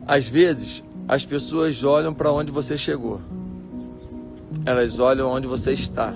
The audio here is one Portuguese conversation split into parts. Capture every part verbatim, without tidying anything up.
Às vezes, as pessoas olham para onde você chegou. Elas olham onde você está.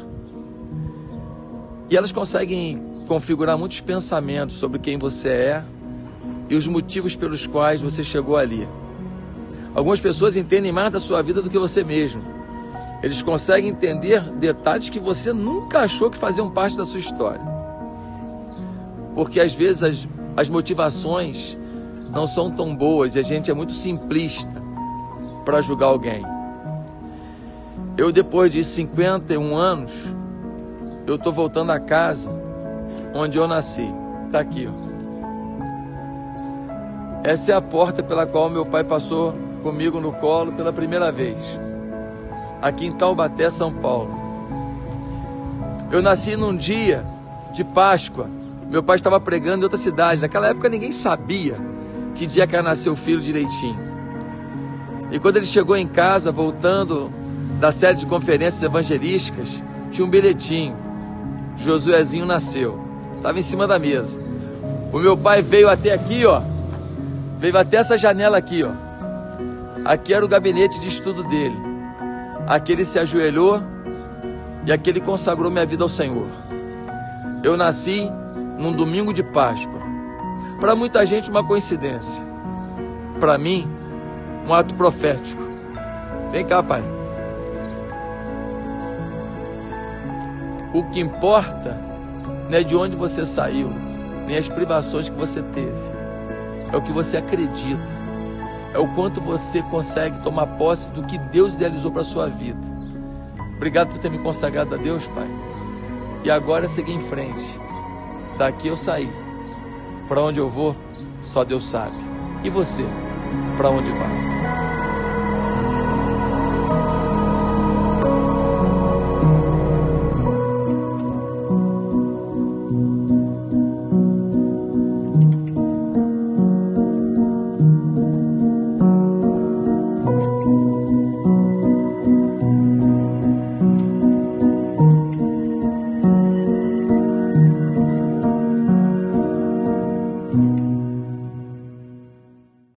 E elas conseguem configurar muitos pensamentos sobre quem você é e os motivos pelos quais você chegou ali. Algumas pessoas entendem mais da sua vida do que você mesmo. Eles conseguem entender detalhes que você nunca achou que faziam parte da sua história. Porque às vezes as, as motivações não são tão boas e a gente é muito simplista para julgar alguém. Eu, depois de cinquenta e um anos, eu estou voltando a casa onde eu nasci. Está aqui, ó. Essa é a porta pela qual meu pai passou comigo no colo pela primeira vez, aqui em Taubaté, São Paulo. Eu nasci num dia de Páscoa. Meu pai estava pregando em outra cidade. Naquela época ninguém sabia que dia que ia nascer o filho direitinho. E quando ele chegou em casa, voltando da série de conferências evangelísticas, tinha um bilhetinho: Josuezinho nasceu. Estava em cima da mesa. O meu pai veio até aqui, ó. Veio até essa janela aqui, ó. Aqui era o gabinete de estudo dele. Aqui ele se ajoelhou e aqui ele consagrou minha vida ao Senhor. Eu nasci num domingo de Páscoa. Para muita gente, uma coincidência. Para mim, um ato profético. Vem cá, pai. O que importa não é de onde você saiu, nem as privações que você teve. É o que você acredita. É o quanto você consegue tomar posse do que Deus idealizou para a sua vida. Obrigado por ter me consagrado a Deus, Pai. E agora seguir em frente. Daqui eu saí. Para onde eu vou, só Deus sabe. E você, para onde vai?